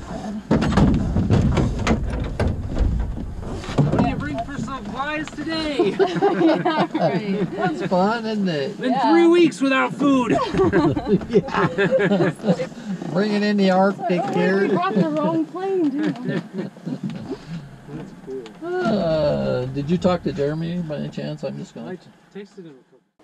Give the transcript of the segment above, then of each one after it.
What do you bring for supplies today? Yeah, right. That's fun, isn't it? Been 3 weeks without food. Yeah. Bringing in the Arctic here. We brought the wrong plane, too. That's cool. Did you talk to Jeremy by any chance? I'm just going I to... tasted him.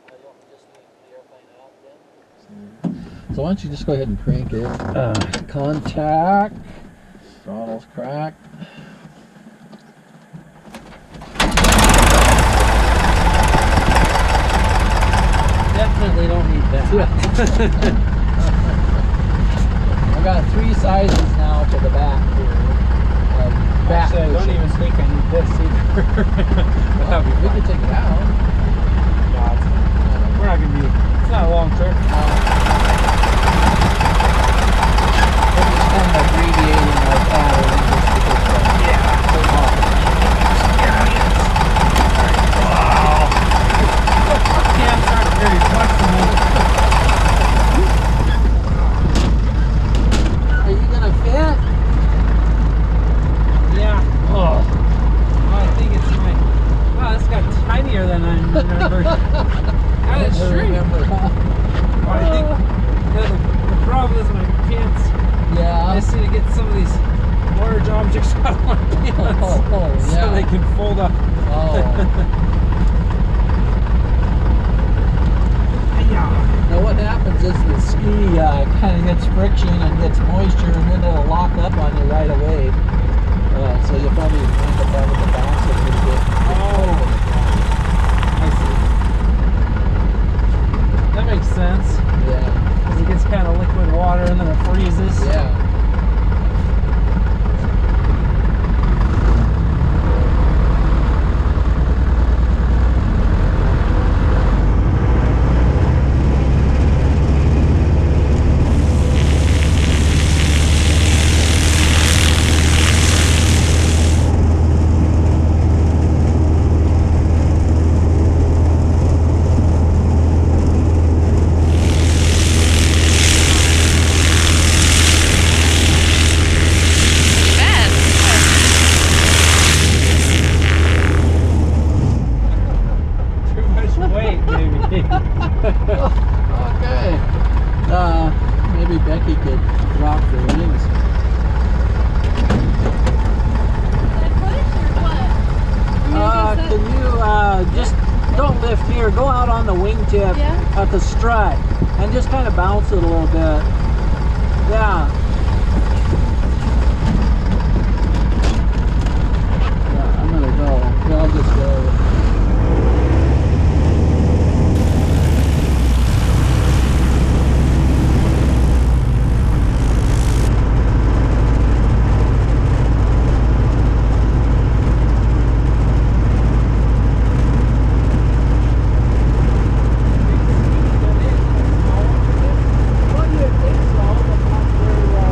So why don't you just go ahead and crank it. Contact. Throttle's cracked. Definitely don't need that. I got 3 sizes now to the back here. Actually, I don't even think I need this either. Well, we could take it out. No, we're not gonna be. It's not a long trip. We're just kind of abbreviating our pattern just because Wow. Cams aren't very flexible. Are you gonna fit? Yeah. Oh. I think it's my. Wow, this got tinier than I remembered. How did it shrink? I think the problem is my pants. Yeah. I just need to get some of these large objects out of my pants so they can fold up. Now what happens is the ski kind of gets friction and gets moisture, and then it'll lock up on you right away. So you'll probably end up having to bounce it a little bit. I see. That makes sense. Yeah. Because it gets kind of liquid water and then it freezes. Yeah. Okay. Maybe Becky could drop the wings. Can you just don't lift here? Go out on the wingtip at the strut and just kind of bounce it a little bit. Yeah. Yeah, I'm gonna go. Yeah, I'll just go. Well, you think so, but not very well.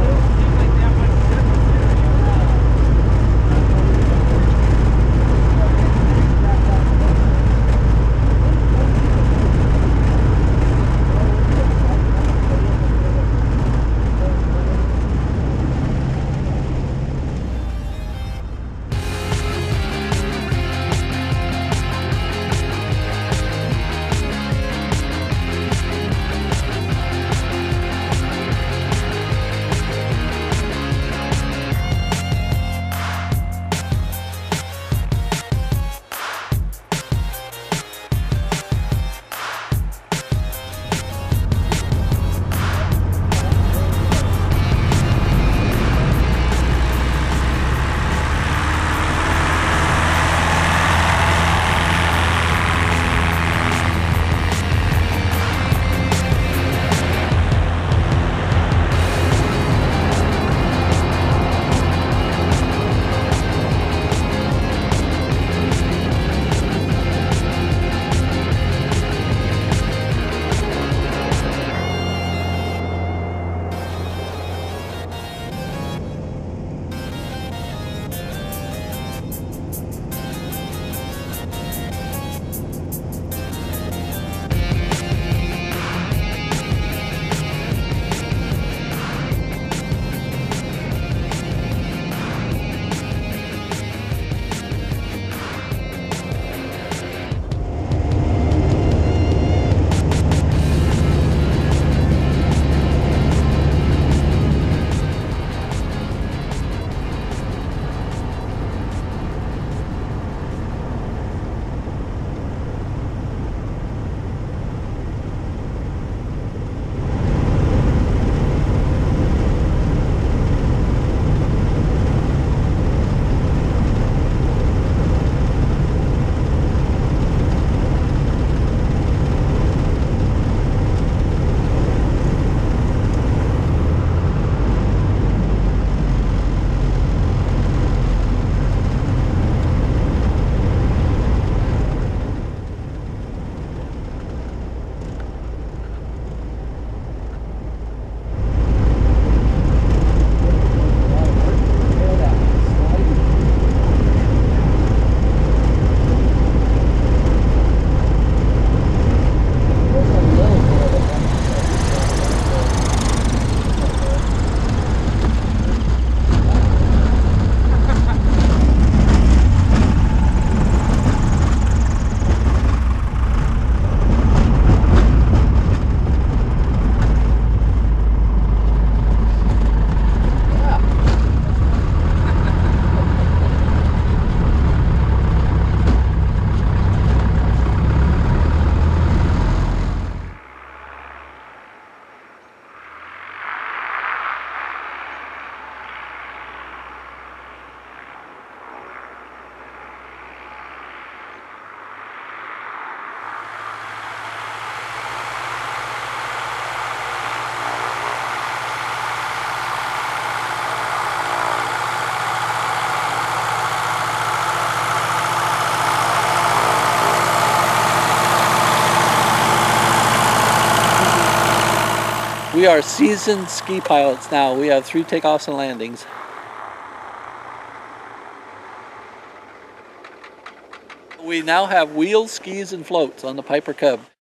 We are seasoned ski pilots now. We have 3 takeoffs and landings. We now have wheels, skis, and floats on the Piper Cub.